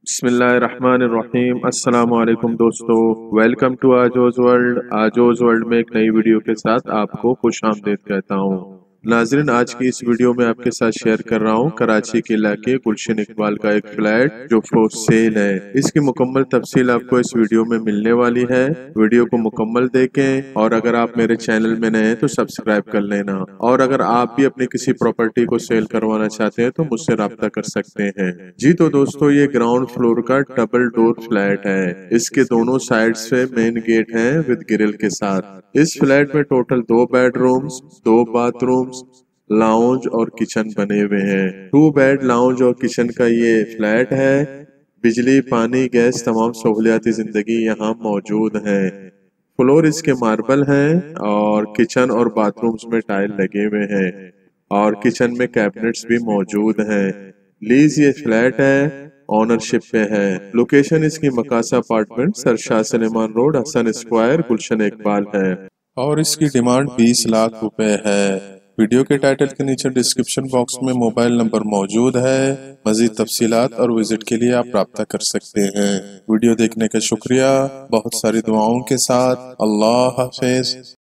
بسم اللہ الرحمن الرحیم۔ السلام علیکم دوستو، ویلکم ٹو آجوز ورلڈ۔ آجوز ورلڈ میں ایک نئی ویڈیو کے ساتھ آپ کو خوش آمدید کہتا ہوں۔ ناظرین، آج کی اس ویڈیو میں آپ کے ساتھ شیئر کر رہا ہوں کراچی کے علاقے گلشن اقبال کا ایک فلیٹ جو فور سیل ہے۔ اس کی مکمل تفصیل آپ کو اس ویڈیو میں ملنے والی ہے۔ ویڈیو کو مکمل دیکھیں، اور اگر آپ میرے چینل میں نئے ہیں تو سبسکرائب کر لینا، اور اگر آپ بھی اپنی کسی پراپرٹی کو سیل کروانا چاہتے ہیں تو مجھ سے رابطہ کر سکتے ہیں۔ جی تو دوستو، یہ گراؤنڈ فلور کا ڈبل ڈور فلیٹ ہے۔ اس کے دونوں سائڈ سے مین گیٹ ہیں ود گرل کے ساتھ۔ اس فلیٹ میں total 2 bed rooms, 2 bath rooms, lounge اور کچن بنے ہوئے ہیں۔ 2 بیڈ لاؤنج اور کچن کا یہ فلیٹ ہے۔ بجلی، پانی، گیس، تمام سہولیاتی زندگی یہاں موجود ہیں۔ فلور اس کے ماربل ہیں، اور کچن اور باتھ رومز میں ٹائل لگے ہوئے ہیں، اور کچن میں کیبنٹس بھی موجود ہیں۔ لیز یہ فلیٹ ہے، اونرشپ پہ ہے۔ لوکیشن اس کی Makasa apartment, sir Shah Suleman road, Hassan square, Gulshan Iqbal ہے، اور اس کی ڈیمانڈ 20 لاکھ روپے ہے۔ ویڈیو کے ٹائٹل کے نیچے ڈسکرپشن باکس میں موبائل نمبر موجود ہے۔ مزید تفصیلات اور وزٹ کے لیے آپ رابطہ کر سکتے ہیں۔ ویڈیو دیکھنے کا شکریہ، بہت ساری دعاؤں کے ساتھ۔ اللہ حافظ۔